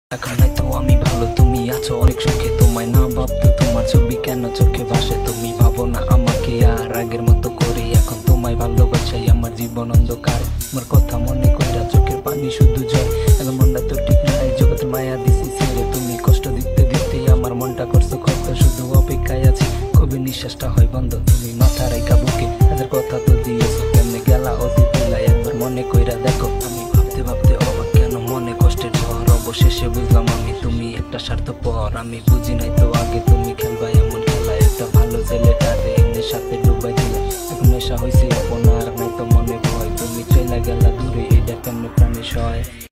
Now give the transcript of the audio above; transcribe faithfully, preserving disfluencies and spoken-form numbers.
এখন তো আমি ভালো, তুমি আছো অনেক সুখে। তোমায় না ভাবতো তোমার ছবি কেন চোখে ভাসে। তুমি ভাবো না আমাকে আর আগের মতো করে। এখন তোমায় ভালোবাসাই আমার জীবন অন্ধকার। আমার কথা মনে কইরা চোখের পানি শুধু জয়। এখন মনটা তো ঠিক নাই, জগতে মায়া দিছি ছেড়ে। তুমি কষ্ট দিতে দিতে আমার মনটা করছো কত, শুধু অপেক্ষায় আছি কবে নিঃশ্বাসটা হয় বন্ধ। তুমি মাথা রাইখা বুকে হাজার কথা তো দিয়েছো, কেমনে গেলা অতীত বেলা একবার মনে কইরা দেখো। আমি ভাবতে ভাবতে অবাক, কেন মনে কষ্টের ঝড়। অবশেষে বুঝলাম আমি তুমি একটা স্বার্থপর। আমি বুঝি নাই তো আগে তুমি খেলবা এমন খেলা। একটা ভালো ছেলেটারে নেশাতে ডুবাই দিলা। এখন নেশা হয়েছে আপনার, নাই তো মনে ভয়। তুমি চলে গেলা দূরে, এটা কেমনে প্রাণে সয়।